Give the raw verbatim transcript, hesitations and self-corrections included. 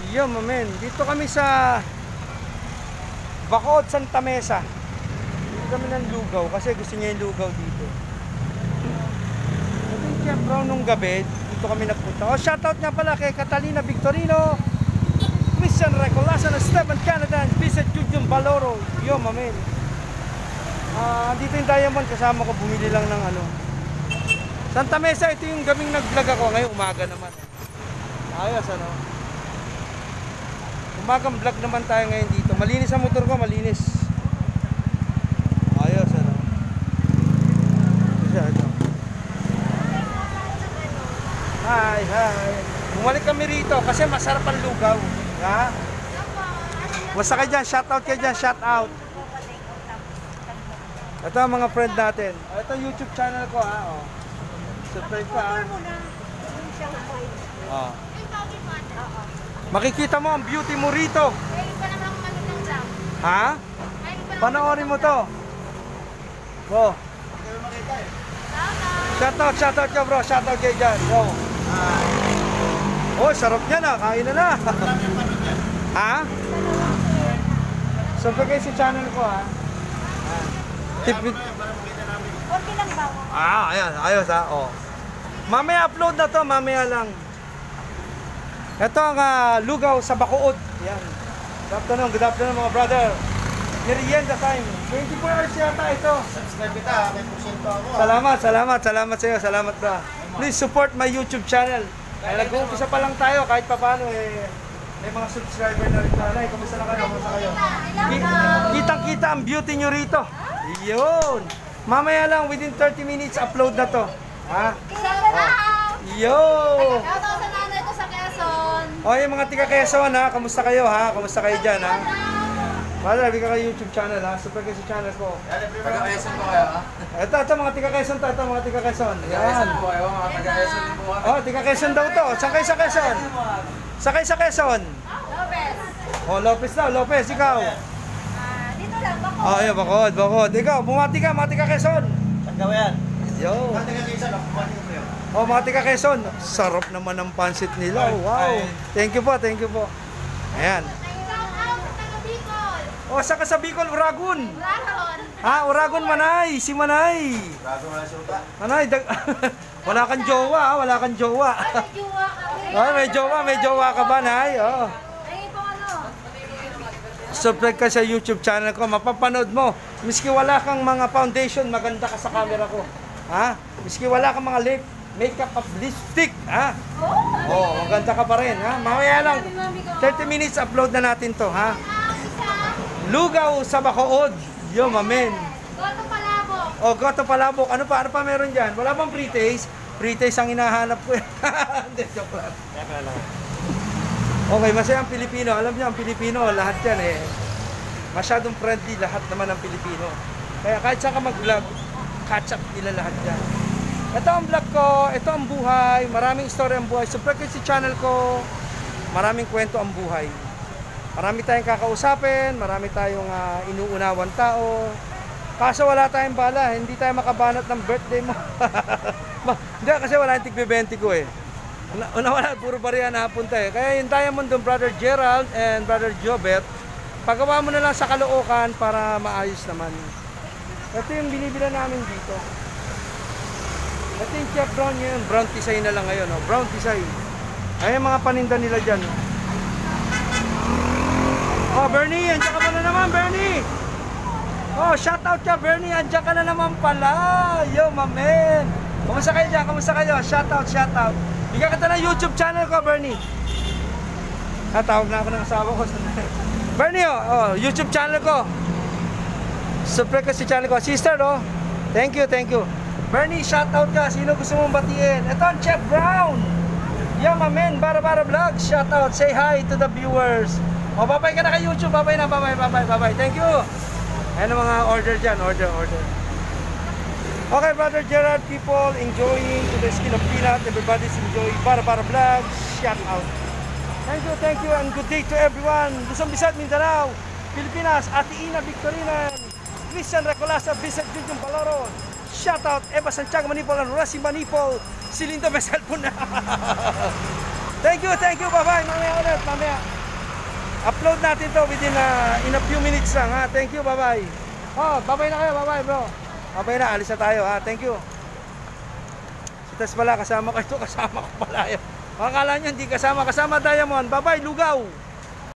Yo, mamen. Dito kami sa Bacood, Santa Mesa. Dito kami ng lugaw kasi gusto niya yung lugaw dito. Ito yung Chef Brown nung gabi. Dito kami nagpunta. Oh, shoutout nga pala kay Catalina Victorino, Christian Recolasan, Stephen Canada, and Vincent Jujun Baloro. Yo, mamen. Ah, dito yung Diamond. Kasama ko, bumili lang ng ano. Santa Mesa, ito yung gabing nag-vlog ako. Ngayon, umaga naman. Ayos, ano? Umagang vlog naman tayo ngayon dito. Malinis ang motor ko, malinis. Ayos, ano? Ito, ito. Hi, hi. Bumalik kami rito kasi masarap ang lugaw. Ha? Basta kayo dyan, shout out kayo dyan, shout out. Ito ang mga friend natin. Ito YouTube channel ko, ha? Oh. Subscribe ka, ha? Oh. Makikita mo ang beauty mo rito. Ha? Panoorin mo to. Bro. Shoutout, shoutout ka bro. Shoutout kayo dyan. Bro. Oh, sarap niya na. Kain na na. Ha? Subscribe kayo sa channel ko, ha? Tipid. Okay lang ba? Ah, ayan. Ayos, ha? Oh. Mamaya upload na to. Mamaya lang. Ito ang uh, lugaw sa Bacood. Yan. Good afternoon, good afternoon mga brother. Merienda time. twenty-four hours yata ito. Subscribe kita, may porsyento ako. Salamat, salamat, salamat sa iyo. Salamat bro. Please support my YouTube channel. Kaya nag-uumpisa pa lang tayo kahit pa paano eh. May mga subscriber na rin tayo. Kamusta na kayo? Kamusta kayo? Kitang-kita ang beauty nyo rito. Yun. Mamaya lang, within thirty minutes upload na to. Ha? Yo! O, yung mga tiga Quezon ha, kamusta kayo ha? Kamusta kayo dyan ha? Brother, bigyan kayo YouTube channel ha, super kayo sa channel ko. Taga Quezon po kayo ha? Ito, ito mga tiga Quezon to, ito mga tiga Quezon. Taga Quezon po kayo, mga taga Quezon din po kami. Oh, tiga Quezon daw to. Saan kayo sa Quezon? Saan kayo sa Quezon? Lopez. Oh, Lopez daw, Lopez, ikaw. Ah, dito lang, Bacood. Oh, ayun, Bacood, Bacood. Ikaw, bumati ka, mga tiga Quezon. Saan gawin yan? Yo. Mga taga Quezon, bumati ko kayo. Oh, mga tiga Quezon. Sarap naman ng pansit nila. Wow. Thank you po, thank you po. Ayan. Oh, saka sa Bicol, Uragon. Ha, Uragon, Manay. Si Manay. Bago wala suka. Manay, dag wala kang jowa, ha? Wala kang jowa. Oh, may jowa, may jowa ka ba, Nay? Oh. Subscribe ka sa YouTube channel ko, mapapanood mo. Miski wala kang mga foundation, maganda ka sa camera ko. Ha? Miski wala kang mga lip, makeup of lipstick, ha? Oh, maganda ka pa rin, ha? Mamaya lang, thirty minutes upload na natin to, ha? Lugaw sa Bacood. Yo, mamen. Goto Palabok. Oh, Goto Palabok. Ano pa? Ano pa meron dyan? Wala bang pre-taste? Pre-taste ang hinahanap ko. Hindi, joke lang. Okay, masaya ang Pilipino. Alam niyo, ang Pilipino, lahat yan eh. Masyadong friendly lahat naman ang Pilipino. Kaya kahit saan ka mag-vlog, catch up nila lahat yan. Ito ang vlog ko, ito ang buhay, maraming story ang buhay. Subscribe kayo sa channel ko, maraming kwento ang buhay. Marami tayong kakausapin, marami tayong uh, inuunawan tao. Kaso wala tayong bala, hindi tayo makabanat ng birthday mo. Hindi, kasi wala yung tig-bebenti ko eh. Una wala, puro bariya na hapunta eh. Kaya yung Diamond doon, Brother Gerald and Brother Jobert, pagawa mo na lang sa Caloocan para maayos naman. Ito yung binibila namin dito. Ito yung Chef Brown yun, brown tisay na lang ngayon. Oh. Brown tisay. Ay, mga paninda nila dyan. Oh. Oh, Bernie, andyan ka pa na naman, Bernie! Oh, shout out ka, Bernie, andyan ka na naman pala! Yo, mamen! Kamusta kayo dyan? Kamusta kayo? Shout out, shout out! Bigyan kita ng YouTube channel ko, Bernie! Ah, tawag na ako ng asawa ko. Bernie, oh, oh, YouTube channel ko! Subscribe ka sa channel ko. Sister, oh! Thank you, thank you! Bernie, shout out ka! Sino gusto mong batiin? Ito ang Chef Brown! Yo, mamen! Bara Bara Vlog! Shout out! Say hi to the viewers! O, babay ka na kay YouTube. Babay na, babay, babay, babay. Thank you. Ayan ang mga order dyan. Order, order. Okay, Brother Gerard, people enjoying to the skin of peanut. Everybody's enjoying Bara Bara Vlog. Shout out. Thank you, thank you, and good day to everyone. Luzon, Visayas, Mindanao, Pilipinas, Ate Ina Victorina, Christian Recolasa, Vincent Jujun Baloro. Shout out, Eva Santiago Manipol, and Rossi Manipol. Si Linda may cellphone na. Thank you, thank you. Bye-bye. Mamaya ulit, mamaya. upload natin to within uh, in a few minutes lang ha. Thank you, bye-bye. Oh, bye-bye na kayo, bye-bye bro. Bye-bye na, alis na tayo ha. Thank you. Si Tess pala, kasama ko ito, kasama ko pala yun. Akala nyo hindi kasama, kasama Diamond. Bye-bye, lugaw.